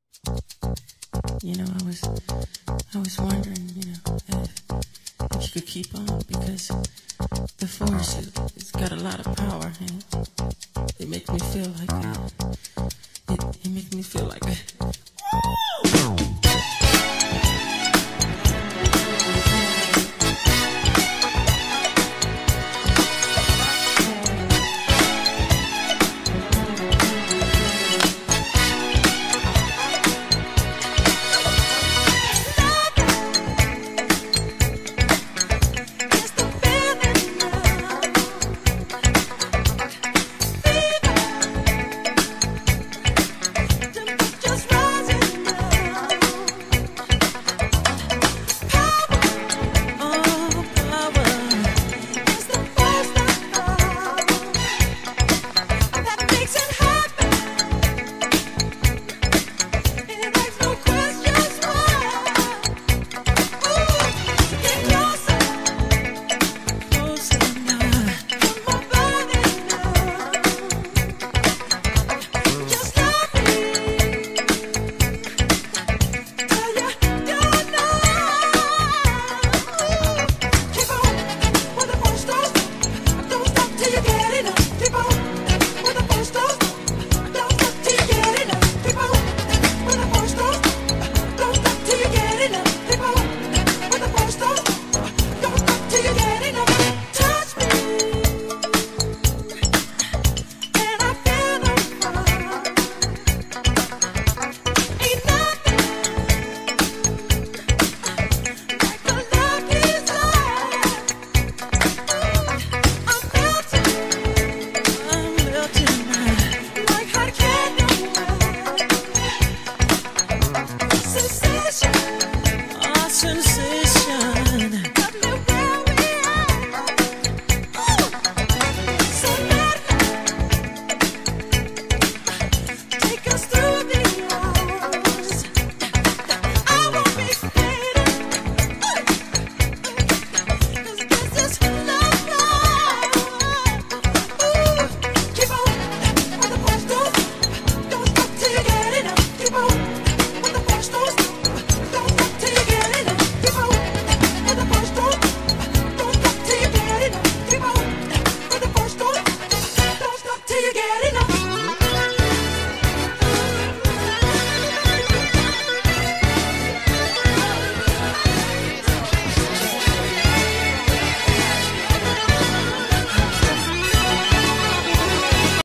You know, I was wondering, if you could keep on, because the force, it's got a lot of power, and it makes me feel like it makes me feel like